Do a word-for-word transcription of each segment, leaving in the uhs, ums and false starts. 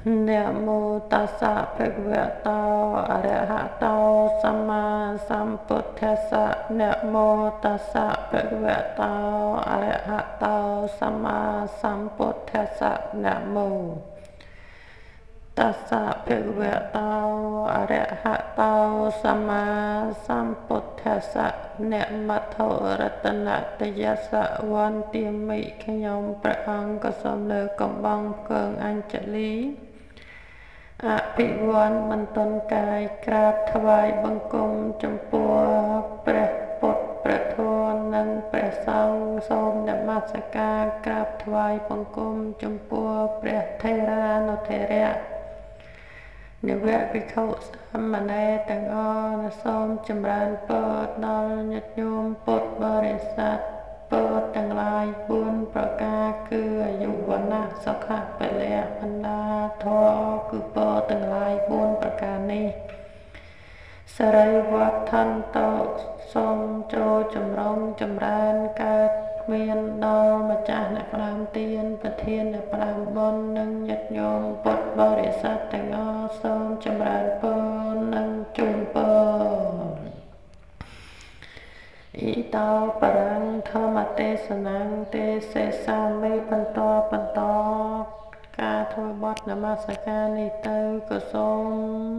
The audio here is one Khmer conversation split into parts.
นะโมตัสสะภะคะวะโตอะระหะโตสัมมาสัมพุทธัสสะนะโมตัสสะภะคะวะโตอะระหะโตสัมมาสัมพุทธัสสะนะโมตัสสะภะคะวะโตอะระหะโตสัมมาสัมพุทธัสสะนะมัทโธรัตนตยัสสะวันติមិខ្ញុំព្រះអង្គក៏សូមលើកកំបងគងអញ្ជលីអភិវ័នបន្តនកាយក្រាបថ្វាយបង្គំចំពោះព្រះពុទ្ធព្រះធម៌និងព្រះសង្ឃសូមនមស្ការក្រាបថ្វាយបង្គំចំពោះព្រះថេរានុថេរៈនិវៈភិក្ខុសាមណេរទាំងអស់សូមចម្រើនពរដល់ញាតិញោមពុទ្ធបរិស័ទពរទាំងឡាយបួនប្រការគឺអាយុវណ្ណៈសុខៈពលៈបណ្ដាធម៌គឺពរទាំងឡាយបួនប្រការនេះសរិវត្ថន្តោសូមចូលចម្រុងចម្រើនកើតមានដល់ម្ចាស់អ្នកផ្ដាំទានប្រធានអ្នកផ្ដាំបុណ្យនិងញាតិញោមពុទ្ធបរិស័ទទាំងអស់សូមចម្រើនពរនិងជូនពរអ៊ីតោបរាំងធម្មទេសនាងទេសេសាមេបន្តបន្តការធ្វើបទនមស្ការនេះទៅក៏សូម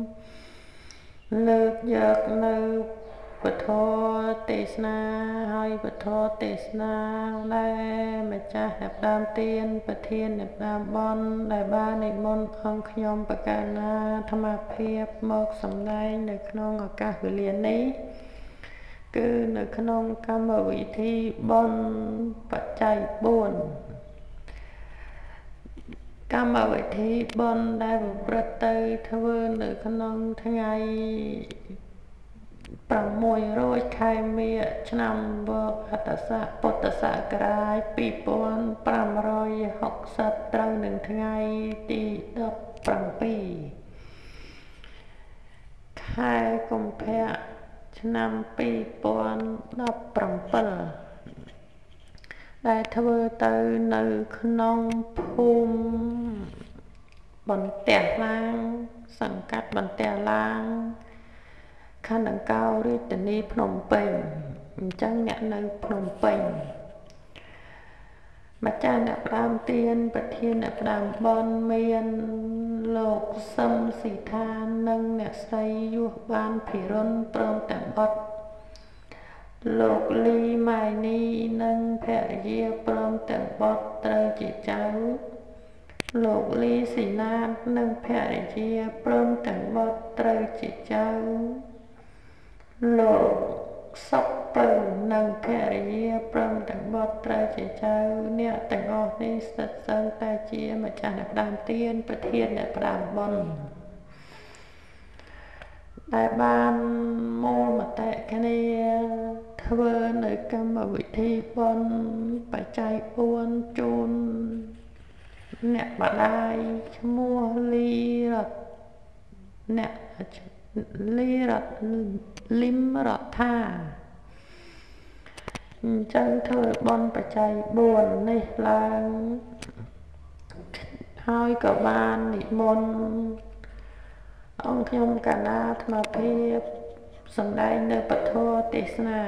លើកយកនៅពធទេសនាហើយពធទេសនាដែលម្ចាស់អ្នកដើមទានប្រធានអ្នកដើមបនដែលបាននិមន្តអង្គខ្ញុំប្រកាសណាធម្មភាពមកសម្ដែងនៅក្នុងឱកាសវេលានេះគឺនៅក្នុងកម្មវិធីបន់បច្ច័យបួនកម្មវិធីបន់ដែលប្រព្រឹត្តទៅធ្វើនៅក្នុងថ្ងៃប្រាំមួយរោចខែមិញឆ្នាំវកអត្តស័កពុទ្ធសករាជពីរពាន់ប្រាំរយហកសិបត្រូវនឹងថ្ងៃទីដប់ប្រាំពីរខែកុម្ភៈឆ្នាំពីរពាន់ដប់ប្រាំពីរដែលធ្វើទៅនៅក្នុងភូមិបន្ទះឡាងសង្កាត់បន្ទះឡាងខណ្ឌដង្កោរាជធានីភ្នំពេញអញ្ចឹងអ្នកនៅភ្នំពេញម្ចាស់អ្នកផ្ដើមទានប្រធានអ្នកផ្ដើមបនមានលោកសឹមស៊ីថានិងអ្នកស្រីយុះបានភិរុនព្រមទាំងបុត្រលោកលីម៉ៃនីនិងភរិយាព្រមទាំងបុត្រត្រូវជាចៅលោកលីស៊ីណាតនិងភរិយាព្រមទាំងបុត្រត្រូវជាចៅលោកសុកពៅនិងភរិយាព្រមទាំងបុត្រត្រូវជាចៅអ្នកទាំងអស់នេះស្ថិតសឹងតែជាម្ចាស់អ្នកផ្ដើមទានប្រធានអ្នកផ្ដើមបុណ្យដែលបានមូលមតិគ្នាធ្វើនៅកម្មវិធីបុណ្យបច្ច័យបួនជូនអ្នកបដាយឈ្មោះលីរតអ្នកលីរតលឹមរដ្ឋាអញ្ចឹងធ្វើបុណ្យបច្ច័យបួននេះឡើងហើយក៏បាននិមន្តអង្គខ្ញុំកណាអាត្មាភាពសម្ដែងនៅពធទេសនា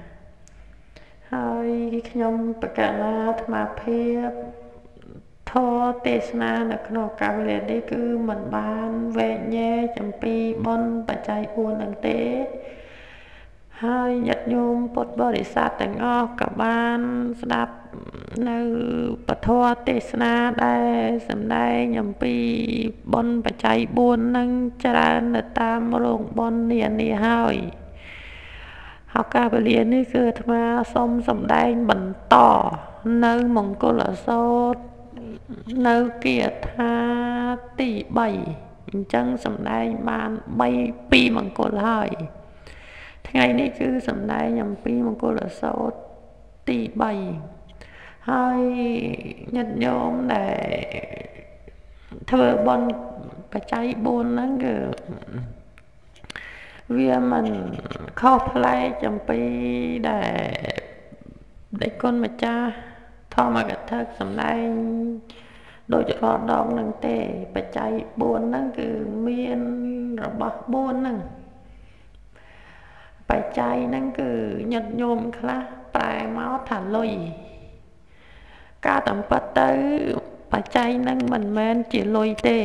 ហើយខ្ញុំប្រកាសណាអាត្មាភាពធម៌ទេសនានៅក្នុងកាលវេលានេះគឺមិនបានវែកញែកអំពីបុណ្យបច្ច័យបួននឹងទេហើយញាតិញោមពុទ្ធបរិស័ទទាំងអស់ក៏បានស្ដាប់នៅពធទេសនាដែលសម្ដែងអំពីបុណ្យបច្ច័យបួននឹងច្រើននៅតាមរោងបុណ្យនានាហើយឱកាសវេលានេះគឺអាត្មាសូមសម្ដែងបន្តនៅមង្គលសូត្រនៅគាថាទីបីអញ្ចឹងសម្ដែងបានបីពីរមង្គលហើយថ្ងៃនេះគឺសម្ដែងអំពីមង្គលសូត្រទីបីហើយញាតិញោមដែលធ្វើបុណ្យបច្ច័យបួនហ្នឹងគឺវាមិនខុសប្លែកអំពីដែលដេចគុណម្ចាស់ធម្មកថាសម្ដែងដូចរដងនឹងទេបច្ច័យបួនហ្នឹងគឺមានរបស់បួនហ្នឹងបច្ច័យហ្នឹងគឺញាតិញោមខ្លះប្រែមកថាលុយការតាមពិតទៅបច្ច័យហ្នឹងមិនមែនជាលុយទេ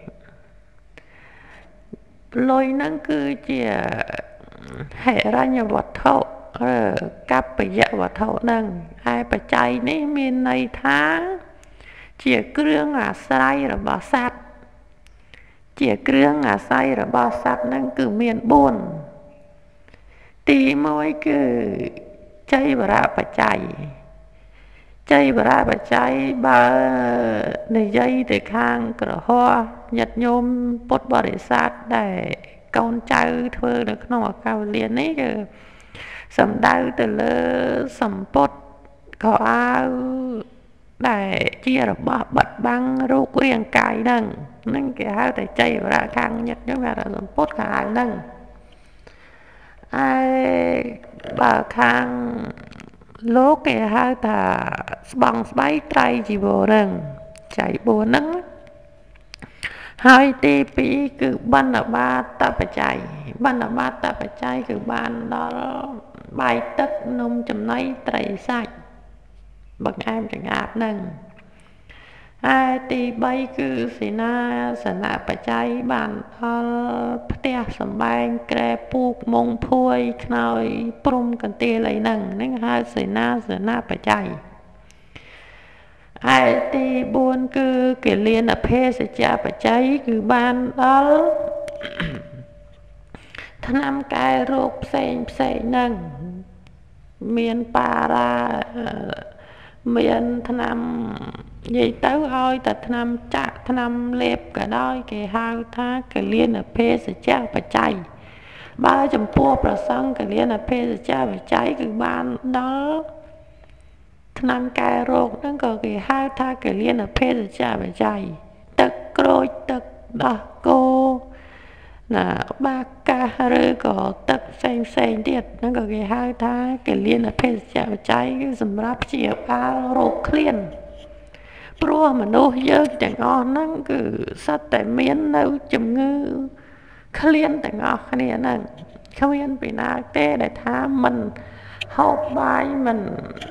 លុយហ្នឹងគឺជាហិរញ្ញវត្ថុកប្បយវត្ថុហ្នឹងហើយបច្ច័យនេះមានន័យថាជាគ្រឿងអាស្រ័យរបស់សត្វជាគ្រឿងអាស្រ័យរបស់សត្វហ្នឹងគឺមានបួនទីមួយគឺចៃវរៈបច្ច័យចៃវរៈបច្ច័យបើនិយាយទៅខាងក្រហមញាតិញោមពុទ្ធបរិស័ទដែលកូនចៅធ្វើនៅក្នុងឱកាសវេលានេះគឺសំដៅទៅលើសម្ពុតក៏អៅដែលជារបស់បិទបាំងរូបរាងកាយហ្នឹងហ្នឹងគេហៅតែចៃវរៈខាងញាតិញោមហៅថាសម្ពុតក៏អៅហ្នឹងហើយបើខាងលោកគេហៅថាស្បង់ស្បៃត្រៃជីវរហ្នឹងចៃបួនហ្នឹងហើយទីពីរគឺបណ្ឌបាតបច្ច័យបណ្ឌបាតបច្ច័យគឺបានដល់បាយទឹកនំចំណីត្រីសាច់បង្អែមចង្អាតហ្នឹងហើយទីបីគឺសេនាសនៈបច្ច័យបានដល់ផ្ទះសម្បែងក្រែពូកមុងភួយខ្នើយព្រំកន្ទាលអីហ្នឹងហ្នឹងហៅសេនាសនៈបច្ច័យហើយទីបួនគឺកិលានភេសជ្ជបច្ច័យគឺបានដល់ថ្នាំកែរោគផ្សេងផ្សេងហ្នឹងមានប៉ារ៉ាមានថ្នាំនិយាយទៅឲ្យតែថ្នាំចាក់ថ្នាំលេបក៏ដោយគេហៅថាកិលានភេសជ្ជបច្ច័យបើចំពោះប្រសង្ឃកិលានភេសជ្ជបច្ច័យគឺបានដល់ថ្នាំកែរោគហ្នឹងក៏គេហៅថាកិលានភេសជ្ជបច្ច័យទឹកក្រូចទឹកដោះគោណាបាកាសឬក៏ទឹកផ្សេងផ្សេងទៀតហ្នឹងក៏គេហៅថាកិលានភេសជ្ជបច្ច័យគឺសម្រាប់ព្យាបាលរោគឃ្លានព្រោះមនុស្សយើងទាំងអស់ហ្នឹងគឺសត្វតែមាននៅជំងឺឃ្លានទាំងអស់គ្នាហ្នឹងគ្មានពីណាទេដែលថាមិនហូបបាយមិន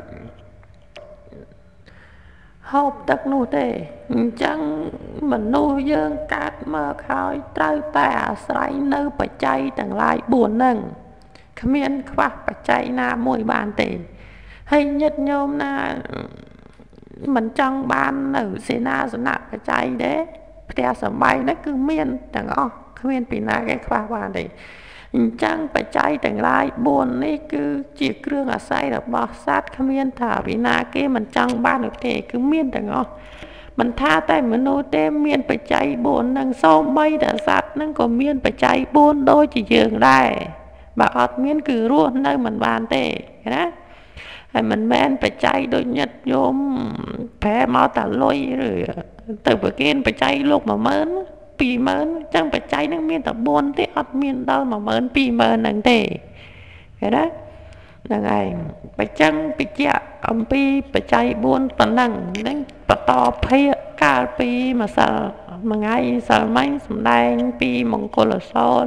ហូបទឹកនោះទេអញ្ចឹងមនុស្សយើងកើតមកហើយត្រូវតែអាស្រ័យនៅបច្ច័យទាំងឡាយបួនហ្នឹងគ្មានខ្វះបច្ច័យណាមួយបានទេហើយញាតិញោមណាមិនចង់បាននៅសេនាសនៈបច្ច័យទេផ្ទះសម្បែងហ្នឹងគឺមានទាំងអស់គ្មានពីណាគេខ្វះបានទេអញ្ចឹងបច្ច័យទាំងឡាយបួននេះគឺជាគ្រឿងអាស្រ័យរបស់សត្វគ្មានថាពីណាគេមិនចង់បាននោះទេគឺមានទាំងអស់មិនថាតែមនុស្សទេមានបច្ច័យបួននឹងសូម្បីតែសត្វនឹងក៏មានបច្ច័យបួនដូចជាយើងដែរបើអត់មានគឺរស់នៅមិនបានទេណាហើយមិនមែនបច្ច័យដូចញាតិញោមប្រែមកតាលុយឬទៅប្រគិនបច្ច័យលោកមួយម៉ឺនពីរម៉ឺនអញ្ចឹងបច្ច័យនឹងមានតែបួនទេអត់មានដល់មួយម៉ឺនពីរម៉ឺនហ្នឹងទេឃើញទេហ្នឹងឯងបច្ច័យបញ្ជាក់អំពីបច្ច័យបួនប៉ុណ្ណឹងហ្នឹងបន្តភាគកាលពីម្សិលមួយថ្ងៃសិលមិញសម្ដែងពីមង្គលសោត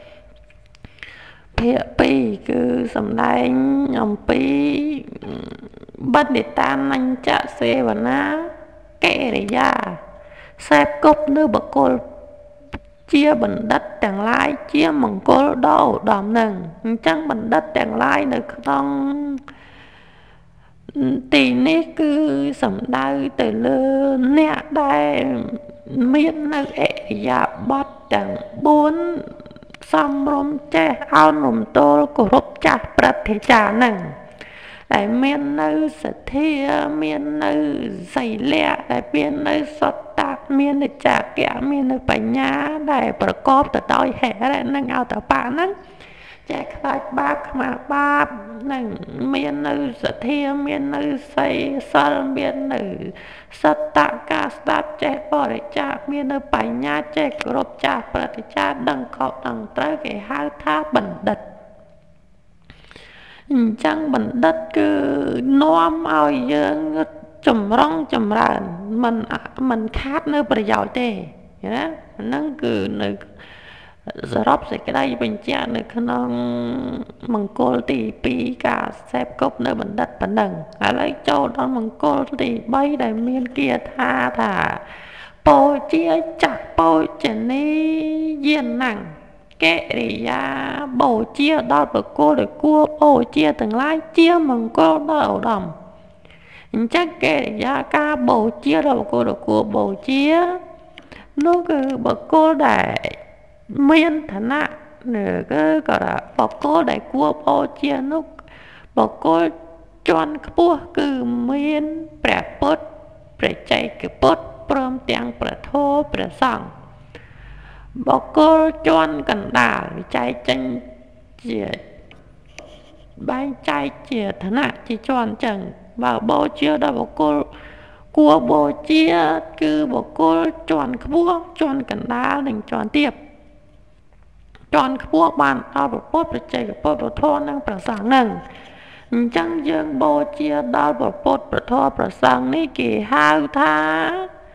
ភាគពីរគឺសម្ដែងអំពីបណ្ឌិតានញ្ចសេវនាកិរិយាសេពគប់នៅបកុលជាបណ្ឌិតទាំងឡាយជាមង្គលដល់ឧត្តមនឹងអញ្ចឹងបណ្ឌិតទាំងឡាយនៅក្នុងទីនេះគឺសំដៅទៅលើអ្នកដែលមាននៅអរិយាបថទាំងបួនសំរុំចេះអោនរំទោលគោរពចាស់ព្រឹទ្ធាចារ្យហ្នឹងដែលមាននៅសទ្ធាមាននៅសីលៈដែលមាននៅសត្តៈមាននៅចាគៈមាននៅបញ្ញាដែលប្រកបទៅដោយហេរៈនិងអតបៈហ្នឹងចេះខ្លាចបាបខ្មាស់បាបនឹងមាននៅសទ្ធាមាននៅសីសិលមាននៅសត្តៈការស្ដាប់ចេះបរិច្ចាគមាននៅបញ្ញាចេះគោរពចាស់ព្រឹទ្ធាចារ្យដឹងខុសដឹងត្រូវគេហៅថាបណ្ឌិតអញ្ចឹងបណ្ឌិតគឺនាំឲ្យយើងចម្រុងចម្រើនมันมันคาดเนื้อประโยชน์เต้นะนั่นคือในสรับเสกได้เป็นเจ้าในขนมมังกรตีปีกาเซฟกบในบันดัดปันหนึ่งอะไรเจ้าตอนมังกรตีใบได้เมียนเกียร์ท่าท่าโปเจียจักโปเจนี่เย็นหนังแกริยาโบเจียดอดบกโกเลยกัวโบเจียถึงไล่เจียมังกรดาวดำchắc kể ra ca bầu chia đâu cô được của bầu chia nó cứ bậc cô đại miên thằng nè nửa cái gọi là bậc cô đại của bầu chia nó bậc cô chọn cái bùa cứ miên bẻ bớt bẻ chạy cái bớt prom tiếng bẻ thô bẻ sòng bậc cô chọn cần đà chạy tranh chia bay chạy chia thằng nè chỉ chọn chẳng và bố chia đó bố cô cua bố chia cứ bố cô chọn khbua chọn cần đá đừng chọn tiếp chọn khbua bàn ao bố bố bố chạy bố bố thô năng bố sáng nâng chẳng dương bố chia đó bố bố bố thô bố sáng ní kỳ hào thá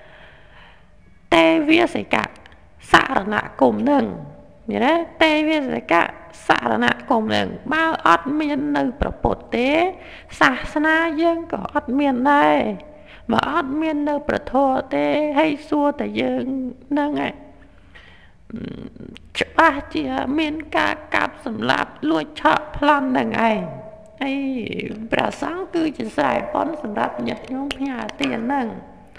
tê viết sẽ cả xạ ra nạ cùng nâng như đấy tê viết sẽ cả xạ ra nạ cùng nâng bao ớt miên nâng bố bố tế xạ sna dương có ớt miên đây mà ớt miên nâng bố thô tế hay xua tại dương nâng ấy ba chia miên ca cạp sầm lạp lùi chợ plan nâng ấy ấy bố sáng cứ chỉ xài bón sầm lạp nhật nhóm nhà tiền nâng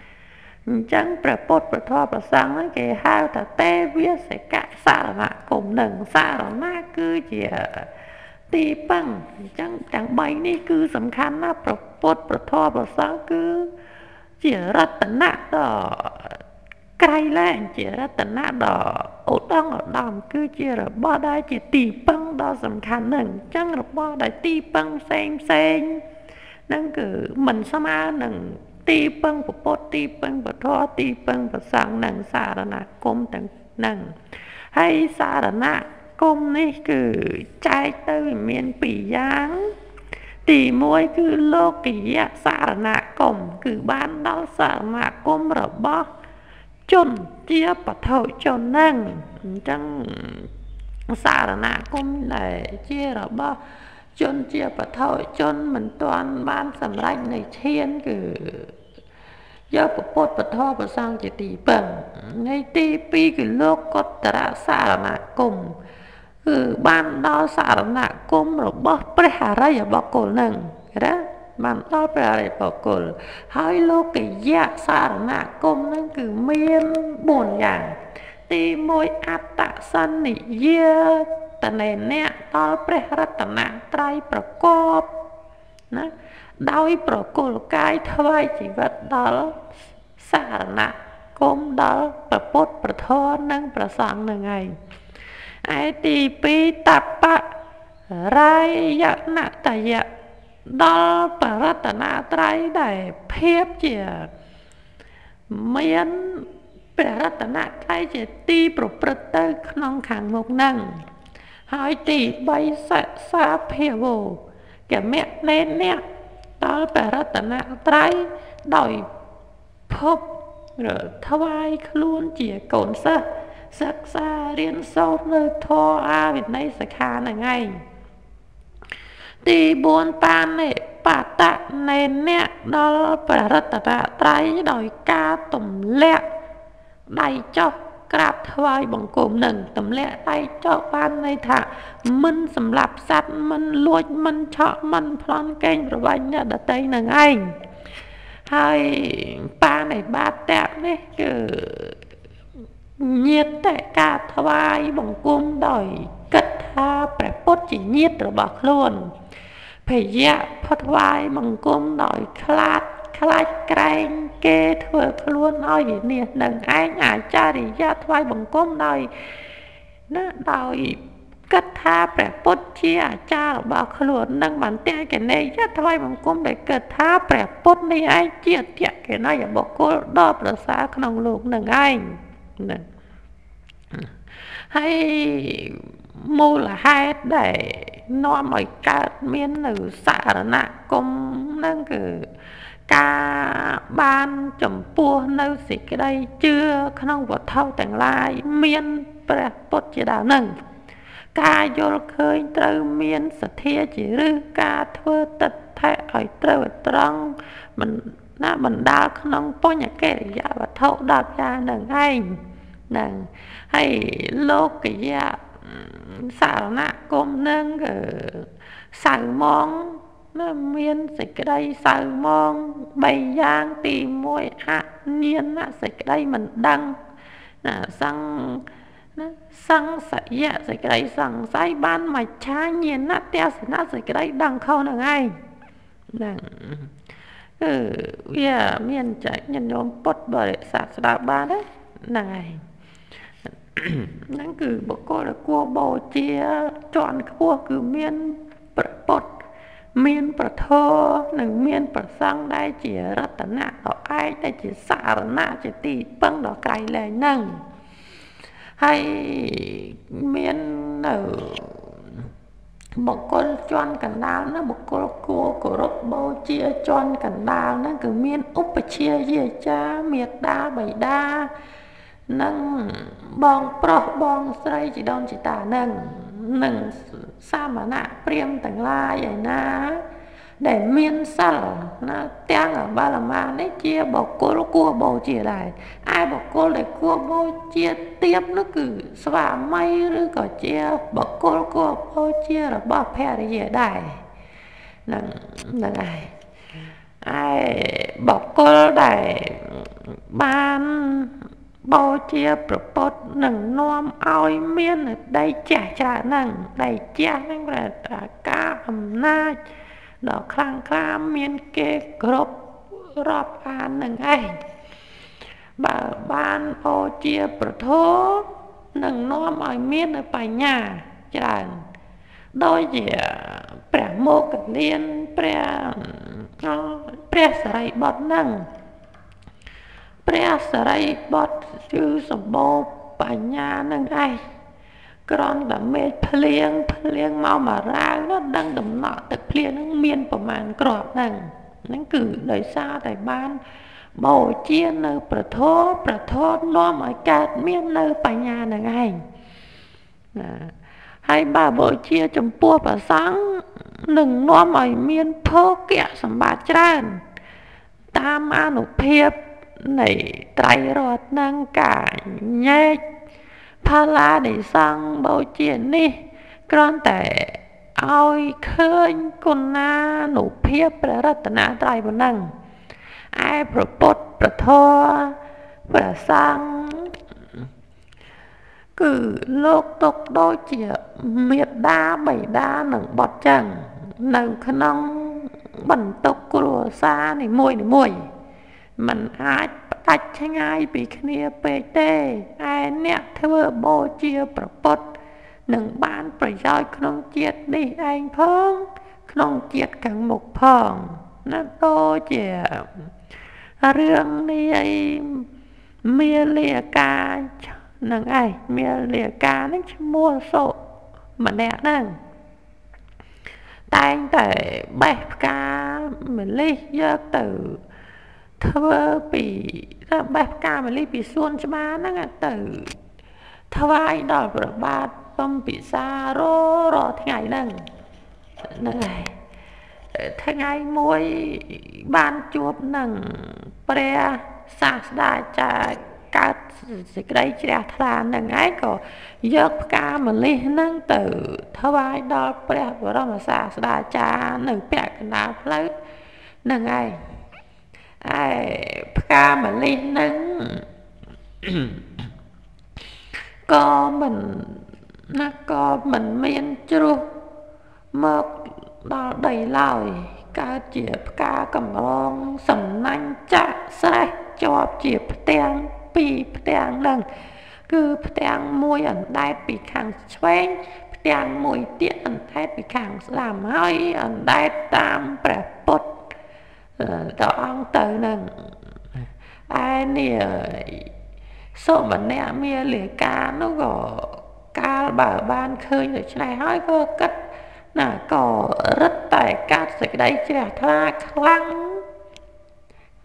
chẳng bố bố bố thô bố sáng ấy kì hao ta tê viết sẽ cả xạ ra nạ cùng nâng xạ ra nạ cứ chỉตีปังจังจังใบนี่คือสำคัญนะประปดประทอประสังคือเจรัตนะดอไกลแรงเจรัตนะดออุดองอุดอมคือเจรบ่ได้เจตีปังดอสำคัญหนึ่งจังรบ่ได้ตีปังเซงเซงนั่นคือมันสมาหนึ่งตีปังประปดตีปังประทอตีปังประสังหนึ่งสารณะกรมต่างหนึ่งให้สารณะกรมนี่คือใจเต้เมียนปียางตีมวยคือโลกียะสารณะกรมคือบ้านดาวสารณะกรมระบอบจนเจียปะเท่าจนนั่งจังสารณะกรมเลยเจียระบอบจนเจียปะเท่าจนเหมือนตอนบ้านสำรักในเทียนคือยอดประปดประทอประสังจะตีเปิงในตีปีคือโลกกตระสารณะกรมคือบ้านดาวสารณะกรมระบอบประหารยบอกกลหนึ่งนะบ้านดาวประหารยบอกกลให้โลกิยะสารณะกรมนั่นคือเมียนบุญอย่างตีมวยอัตตสันนิเยตในเนี้ยดาวประรัตนะไตรประกอบนะดาวประกอบกายทวายชีวิตดาวสารณะกรมดาวประปดประทอนั่งประสังหนึ่งไงไอตีปีตับปะไรยะนาตยะดอลปรัตนาไตรได้เพียบเจียเมียนปรัตนาไตรเจตีปรปรเตอร์ขนองขังมกนั่งหายตีใบสะซาเพียโวแกแม่เน้นเนี่ยดอลปรัตนาไตรดอยพบหรือทวายคล้วนเจียโกนซะศึกษาเรียนสอบเลยทออาวิในสาขาหนึ่งไงตีบวนปานเนี่ยปาตะในเนี่ยดอลปรัตนาไตรดอยกาตุ่มเละได้จอกกราบทวายบังกรมหนึ่งตุ่มเละได้จอกปานในถะมันสำหรับสัตว์มันลวดมันเฉาะมันพลอนเก่งประวัติเนี่ยดัดใจหนึ่งไงให้ปานในบาดแตบนี่คือnhiệt tại cả thai bằng cung đòi cất tha phải bốt chỉ nhiệt rồi bạc luôn phải dạ phát vai bằng cung đòi khát khát canh kê thừa luôn ôi nhiệt đừng ai ngả cha thì dạ thai bằng cung đòi nó đòi cất tha phải bốt chia cha rồi bạc luôn nâng bàn tay cái này dạ thai bằng cung để cất tha phải bốt này ai chia tiệt cái này là bọc cô đo là xa không luôn đừng ai hay mô là hai để nó mới cả miên nữ xả nạ công nâng cử ការបានចំពោះនៅសេចក្តីជឿក្នុងវត្ថុទាំងឡាយមានព្រះពុទ្ធជាដើមនឹងការយល់ឃើញត្រូវមានសទ្ធាជាឫសការធ្វើទិដ្ឋិឲ្យត្រូវត្រង់មិនណាបណ្ដាលក្នុងបញ្ញកិរិយាវត្ថុដប់យ៉ាងនឹងឯងនឹងហើយលោកយៈសារណគមនឹងសៅមងណាមានសេចក្តីសៅមងបីយ៉ាងទីមួយអញ្ញាណសេចក្តីមិនដឹងណាសង្ណាសង្សយៈសេចក្តីសង្ស័យបានមច្ឆាញាណទេសនៈសេចក្តីដឹងខុសនឹងឯងហ្នឹងគឺវាមានចែកញាតិញោមពុទ្ធបរិស័ទស្ដាប់បានទេហ្នឹងឯងហ្នឹងគឺបុគ្គលដែលគួរបូជាជាន់ខ្ពស់គឺមានព្រះពុទ្ធមានប្រធរនិងមានប្រសង្ឃដែលជារតនៈដ៏ឯកដែលជាសារណៈជាទីពឹងដ៏ក្រៃលែងហ្នឹងហើយមាននៅបុគ្គលជាន់កណ្ដាលណាបុគ្គលគួរគោរពបូជាជាន់កណ្ដាលហ្នឹងគឺមានឧបជាយាចាមេត្តាបិតានិងបងប្រុសបងស្រីជីដូនជីតានឹងនិងសាមណៈព្រាហ្មណ៍ទាំងឡាយឯណាដែលមានសិលណាទាំងអបាលមានេះជាបុគ្គលគួរបូជាដែរឯបុគ្គលដែលគួរបូជាទៀបនោះគឺស្វាមីឬក៏ជាបុគ្គលគួរបូជារបស់ភរិយាដែរហ្នឹងហ្នឹងហើយឯបុគ្គលដែលបានបូជាព្រះពុទ្ធនឹងនាំឲ្យមានដីចាស់ច្រើនហ្នឹងដីចាស់ហ្នឹងប្រែថាការអំណាចដ៏ខ្លាំងក្លាមានគេគ្រប់រាប់អាននឹងឯងបើបានបូជាព្រះធម៌នឹងនាំឲ្យមានបញ្ញាច្រើនដោយជាព្រះមោគលានព្រះព្រះសរិបុត្រហ្នឹងព្រះសរិបុត្រគឺសម្បូរបញ្ញានឹងឯងក្រំតែមេឃភ្លៀងភ្លៀងមកមករាវនោះដឹងដំណក់ទឹកភ្លៀងហ្នឹងមានប្រមាណគ្រាប់ហ្នឹងហ្នឹងគឺដោយសារតែបានបូជានៅប្រធមប្រធមនាំឲ្យកើតមាននៅបញ្ញានឹងឯងណាហើយបើបូជាចំពោះព្រះសង្ឃនឹងនាំឲ្យមានភោគៈសម្បត្តិច្រើនតាមអនុភាពនៃត្រៃរតន៍នឹងការញែកផាឡានៃសង្ឃបូជានេះគ្រាន់តែឲ្យឃើញគុណានុភាពព្រះរតនត្រ័យប៉ុណ្ណឹងឯព្រះពុទ្ធព្រះធម៌ព្រះសង្ឃគឺលោកទុកដូចជាមេត្តាបិតានិងបុត្រចឹងនៅក្នុងបន្ទុកគ្រួសារនីមួយនីមួយมันអាចផ្ដាច់ឆ្ងាយពីគ្នាពេកទេឯអ្នកធ្វើបូជាព្រះពុទ្ធនឹងបានប្រយោជន៍ក្នុងជាតិនេះឯងផងក្នុងជាតិខាងមុខផងណាដូចជារឿងនេះឯងមាលាកានឹងឯងមាលាកានឹងឈ្មោះសុម្នាក់ហ្នឹងតែងតែបេះផ្កាម្លិះយកទៅធ្វើពីបេះផ្កាម្លិះពីសួនច្បារហ្នឹងទៅថ្វាយដល់ព្រះបាទបំពិសាររាល់ថ្ងៃហ្នឹងហ្នឹងហើយថ្ងៃមួយបានជួបនឹងព្រះសាស្តាចារ្យកើតសេចក្តីជ្រះថ្លានឹងឯងក៏យកផ្កាម្លិះហ្នឹងទៅថ្វាយដល់ព្រះបរមសាស្តាចារ្យនៅពាក់កណ្ដាលផ្លូវហ្នឹងឯងឯផ្កាម្លិះហ្នឹងក៏មិនណាក៏មិនមានជ្រុះមកដល់ដីឡើយកើតជាផ្កាកម្រងសំណាញ់ចាក់ស្រេះជាប់ជាផ្ទាំងពីរផ្ទាំងហ្នឹងគឺផ្ទាំងមួយអណ្ដែតពីខាងឆ្វេងផ្ទាំងមួយទៀតអណ្ដែតពីខាងស្ដាំហើយអណ្ដែតតាមព្រះពុទ្ធតអង្គទៅនឹងឯនេះសុម្នាក់មាលាកានោះក៏កាលបើបានឃើញដូច្នេះហើយក៏គិតណាក៏រឹតតែកាត់សេចក្តីជ្រះថ្លាខ្លាំង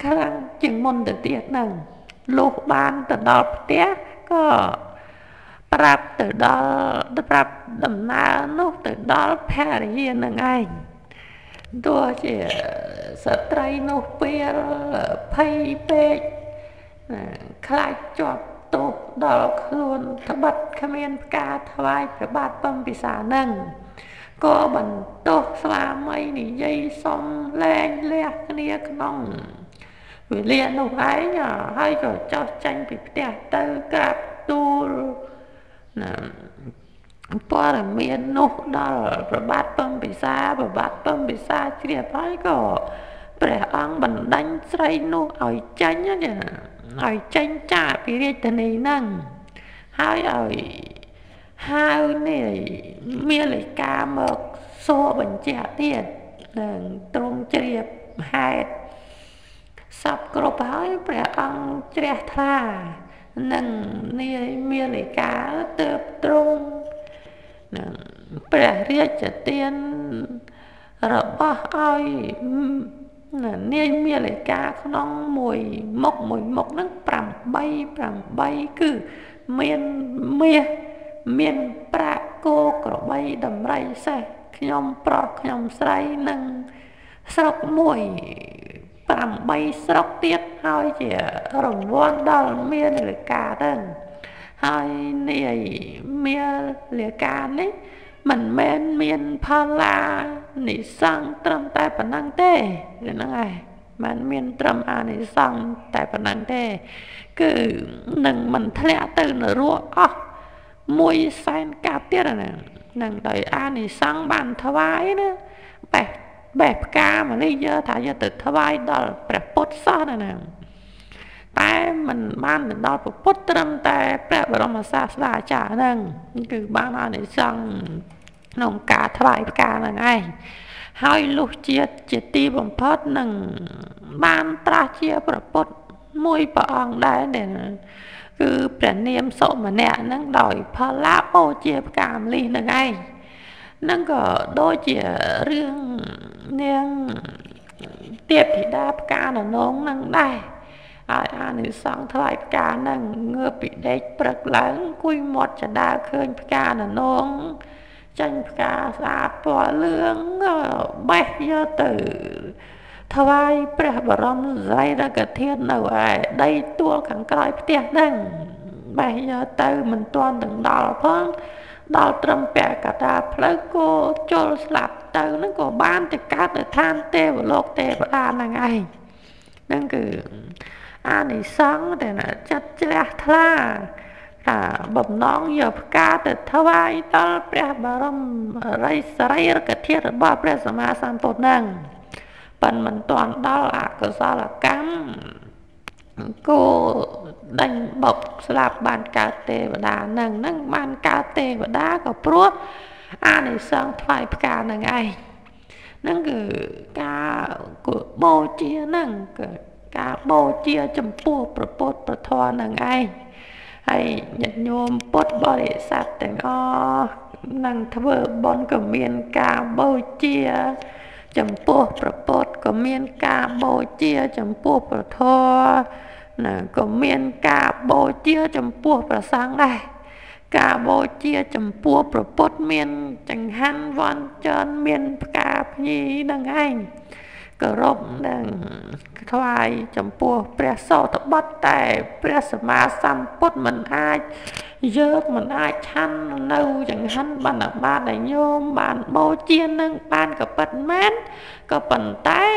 ខ្លាំងជាងមុនទៅទៀតហ្នឹងលុះបានទៅដល់ផ្ទះក៏ប្រាប់ទៅដល់ទៅប្រាប់ដំណើរនោះទៅដល់ភរិយានឹងឯងទោះជាស្ត្រីនោះពេលភ័យពេកខ្លាចជាប់ទោសដល់ខ្លួនត្បិតគ្មានផ្កាថ្វាយព្រះបាទពំពិសានឹងក៏បន្ទោសស្វាមីនិយាយសុំលែងលះគ្នាក្នុងវេលានោះឯងហើយក៏ចោះចាញ់ពីផ្ទះទៅក្រាបទូលណាព័ត៌មាននោះដល់ព្រះបាទពំពិសាព្រះបាទពំពិសាជ្រាបហើយក៏ព្រះអង្គបណ្ដេញស្រីនោះឲ្យចាញ់ណាឲ្យចេញចាកពីរាជធានីហ្នឹងហើយឲ្យហៅនេះមាលិកាមកសួរបញ្ជាក់ទៀតនឹងទ្រង់ជ្រាបហេតុសពគ្រប់ហើយព្រះអង្គជ្រះថ្លានឹងនាយមាលិកាទើបទ្រង់នឹងព្រះរាជទានរបស់ឲ្យនាយមាលិកាក្នុងមួយមុខមួយមុខហ្នឹងប្រាំបីគឺមានមាសមានប្រាក់គោក្របីដំរីសេះខ្ញុំប្រុសខ្ញុំស្រីនិងស្រុកមួយប្រាំបីស្រុកទៀតហើយជារង្វាន់ដល់មាលិកាទៅហើយនាយមាលិកានេះមិនមែនមានផល្លានិសង្ឃត្រឹមតែប៉ុណ្ណឹងទេហ្នឹងហើយមិនមានត្រឹមអានិសង្ឃតែប៉ុណ្ណឹងទេគឺនឹងមិនធ្លាក់ទៅនរកអស់មួយសែនកាប់ទៀតណានឹងដោយអានិសង្ឃបានថ្វាយណាបេះបេះផ្កាមកនេះយកថាយកទៅថ្វាយដល់ព្រះពុទ្ធសោះណាតែមិនបានទៅដល់ព្រះពុទ្ធត្រឹមតែព្រះបរមសាស្តាចារ្យហ្នឹងគឺបានអានិសង្ឃក្នុងការថ្វាយផ្កាហ្នឹងឯងហើយលុះជាតិជាទីបំផុតនឹងបានត្រាស់ជាព្រះពុទ្ធមួយព្រះអង្គដែរគឺព្រះនាមសុមណៈហ្នឹងដោយផល្លាបូជាផ្កាម្លិះហ្នឹងឯងហ្នឹងក៏ដូចជារឿងនាងទេពធីតាផ្កាននងហ្នឹងដែរហើយអានិសង្ឃថ្វាយផ្កាហ្នឹងងើបពីដេកព្រឹកឡើងគួយមាត់ចដើឃើញផ្កាននងចាញ់ផ្កាស្អាតពណ៌លឿងបេះយកទៅថ្វាយព្រះបរមសារីរិកធាតុនៅឯដីទួលខាងក្រោយផ្ទះហ្នឹងបេះយកទៅមិនទាន់ទាំងដល់ផងដល់ត្រឹមពាក់កតាផ្លូវគោជុលស្លាប់ទៅហ្នឹងក៏បានទៅកើតនៅឋានទេវលោកទេវតាហ្នឹងឯងហ្នឹងគឺអានិសង្ឃដែលចិត្តជ្រះថ្លាថាបំណងយកផ្កាទៅថ្វាយដល់ព្រះបរមសារីរិកធាតុរបស់ព្រះសម្មាសម្ពុទ្ធហ្នឹងប៉ុន្តែមិនទាន់ដល់អកុសលកម្មគោដេញបុកស្លាប់បានកើតទេវតាហ្នឹងហ្នឹងបានកើតទេវតាក៏ព្រោះអានិសង្ឃថ្វាយផ្កាហ្នឹងឯងហ្នឹងគឺការបូជាហ្នឹងគឺការបូជាចំពោះព្រះពុទ្ធព្រះធម៌ហ្នឹងឯងហើយញាតិញោមពុទ្ធបរិស័ទទាំងអស់នឹងធ្វើបុណ្យក៏មានការបូជាចំពោះព្រះពុទ្ធក៏មានការបូជាចំពោះព្រះធម៌ណាក៏មានការបូជាចំពោះព្រះសង្ឃដែរការបូជាចំពោះព្រះពុទ្ធមានចង្ហាន់វ័នច័នមានផ្កាភ្ញីនឹងឯងគោរពនឹងថ្វាយចំពោះព្រះសោតបុត្រតែព្រះសម្មាសម្ពុទ្ធមិនអាចយកមិនអាចឆាន់នៅចង្ហាន់បណ្ឌបាតដែលញោមបានបូជានឹងបានក៏ពិតមែនក៏ប៉ុន្តែ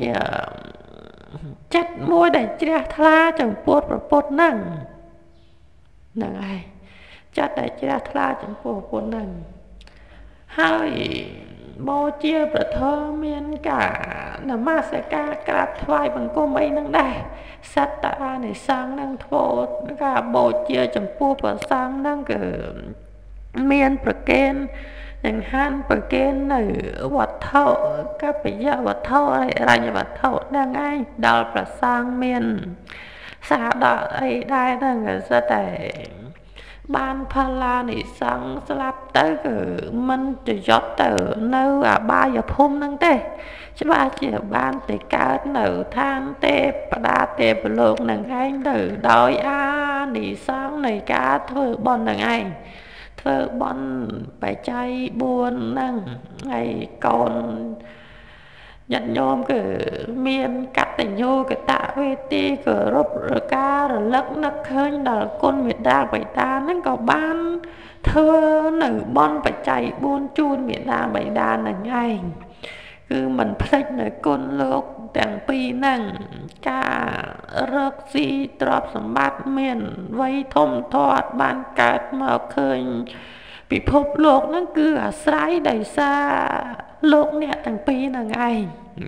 ចិត្តមួយដែលជ្រះថ្លាចំពោះព្រះពុទ្ធហ្នឹងហ្នឹងឯងចិត្តដែលជ្រះថ្លាចំពោះព្រះពុទ្ធហ្នឹងហើយបូជាព្រះធម៌មានការនមស្ការក្រាបថ្វាយបង្គំអីហ្នឹងដែរសត្វតានិសង្ឃហ្នឹងធ្វើការបូជាចំពោះព្រះសង្ឃហ្នឹងគឺមានប្រកេននឹងហានប្រកេននៅវត្ថុកបយវត្ថុហើយរញ្ញវត្ថុហ្នឹងឯងដល់ព្រះសង្ឃមានសាដកអីដែរហ្នឹងសិតតែ ban phá la này sang slap tới cái mình chỉ giót tới nơi à ba giờ hôm nâng tê chứ ba chỉ ban tới cả nở than tê bà đa tê bà lộn nâng anh từ đói à này sang này cả thơ bọn nâng anh thơ bọn phải chay buồn nâng ngày còn nhận nhôm cái miền cắt tình nhô cái tạ về ti cái rộp rồi ca rồi lắc nắc hơi là con miền đa bảy ta nó có ban thơ nữ bon phải chạy buôn chun miền đa bảy đa là ngay cứ mình phết nơi con lốc đằng pi năng cha rớt gì trọp sầm bát miền vây thom thọt ban cát mà khơi bị phốp lốc nó cứ à sái đầy xa lốc nè đằng pi là ngay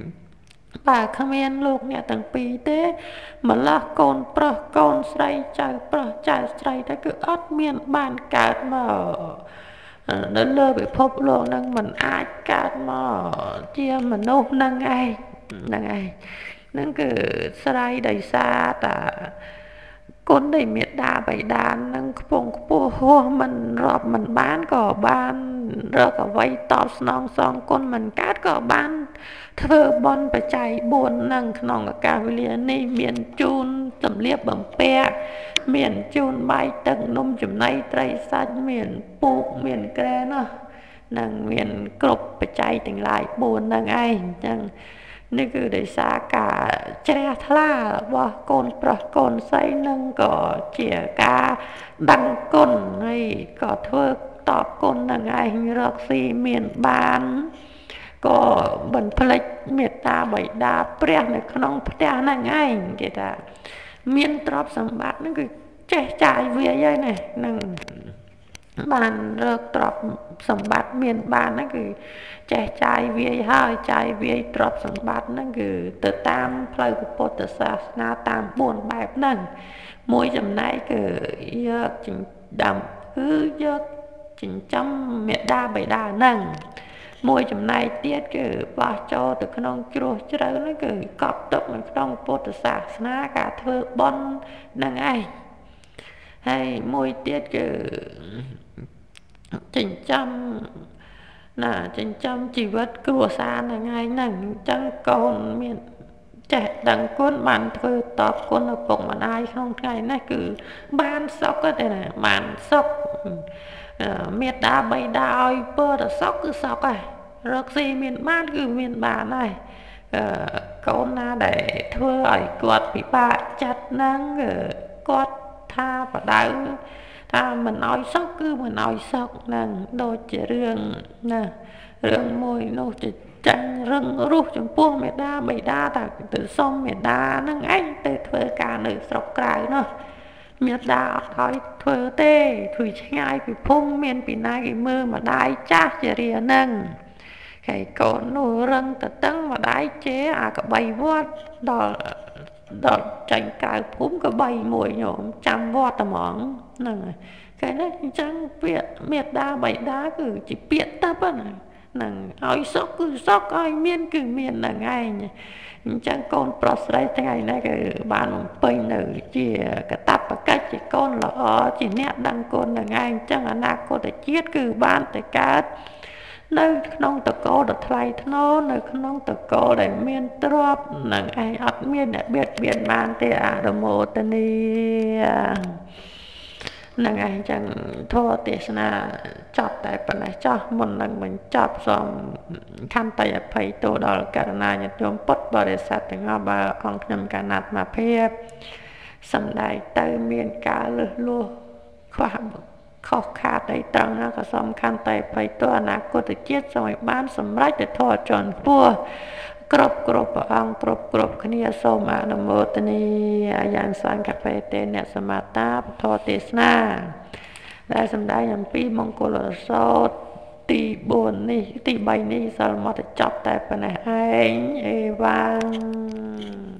bà Khmer lục nè tầng pi thế mà là con pro con sray chạy pro chạy sray thế cứ ớt miền bàn cát mà nó lơ bị phốp lộ năng mình ai cát mà chia mà nô năng ai năng ai năng cứ sray đầy xa ta con đầy miệt đa bảy đàn năng phong po hoa mình rọp mình bán có bán rơ cả vay tọt nong song con mình cát có bán thơ bon phải chạy buồn năng nong cả cà liền này miền chun tầm liệp bằng pe miền chun bay tầng nôm chùm nay tây xanh miền pu miền kre nó năng miền cục phải chạy tỉnh lại buồn năng ai chẳngนี่คือได้สากาเจริญทลาว่าโกนประโกนใส่นั่งก็เจียกาดังก้นให้ก็เทือกตอบก้นยังไงรักสีเมียนบานก็บนพลิกเมตตาใบดาเปรี้ยในขนมพระนั่งไงกี่ตาเมียนตรอบสมบัตินั่นคือเจ๊จ่ายเวียยัยเนี่ยนั่งบานเลิกตรอบสมบัติเมียนบานนั่นคือแจกจ่ายเวียห้อยจ่ายเวียตรอบสมบัตินั่นคือเติมตามพระพุทธศาสนาตามบุญแบบนั่นมวยจำนายคือเยอะจิงดำคือเยอะจิงจำเมียดาใบดานั่งมวยจำนายเตี้ยคือว่าโจตึกขนมกลัวเจริญนั่นคือกอบตกมันขนมพุทธศาสนาการเทือบอนนั่งไงให้มวยเตี้ยคือจิงจำน่ะจิงจำชีวิตกลัวซาหนังไงนั่งจังโกนเมียนแจกดังก้นมันเธอตอบก้นเอาปกมันได้khôngไงนั่นคือบ้านซอกก็ได้น่ะมันซอกเมียดาใบดาวเปิดซอกคือซอกไอ้รักซีเมียนบ้านคือเมียนบ้านไอ้ก้นน่ะได้เธอไอ้กอดปีปะจัดนั่งกอดท่าปะดาวถ้ามันน้อยซอกคือมันน้อยซอกนั่งโดยจะเรื่องน่ะเรื่องมวยโน้จะจังเรื่องรู้จนพวกเมดาใบดาแต่từ sôngเมดานั่งไอ้từเธอการหนึ่งสกกลายเนาะเมดาถอยเธอเต้ถุยง่ายไปพุ่งเมียนปีนายกี่มือมาได้จ้าจะเรียนั่งไข่ก้อนนูเรื่องแต่ตั้งมาได้เจ๊อากับใบวอดดอกดอกจังกายพุ่มกับใบมวยโยมจำวอดตะหมองนั่งcái đó chẳng biết miệt đa bảy đá cứ chỉ biết ta bất này nàng ai sốc cứ sốc ai miên cứ miên là ngay nhỉ chẳng con prostate thế này này cái bàn pin nữ chỉ cái tập và cách chỉ con là ở chỉ nét đăng con là ngay chẳng là na con để chết cứ bàn để cát nơi non tờ cô được thay nó nơi non tờ cô để miên trộp nàng ai ấp miên để biết biết bàn thì à đồ mồ tên điนั่งไงจังโทษเทศนาจับแต่ปัญหาจับมันนั่งเหมือนจับสองขั้นแต่ไปตัวดอลการนาญาติโยมปดบริษัทถึงเอาบาของนำการนัดมาเพียบสำได้เติมเมียนกาเลือลัวความข้อขาดในตรังนะก็สำคัญแต่ไปตัวอนาคตจะเจ็ดสมัยบ้านสำไรจะทอดจนปัวกรบกรบอังกรบกรบขณียสมานโมตนีอย่างสังกัดไปเตเนสมาตาทอเตสนาและสำได้ยังปีมงคลโสตีบุญนี่ตีใบนี้สารมัดจับแต่ปัญหาเอวัง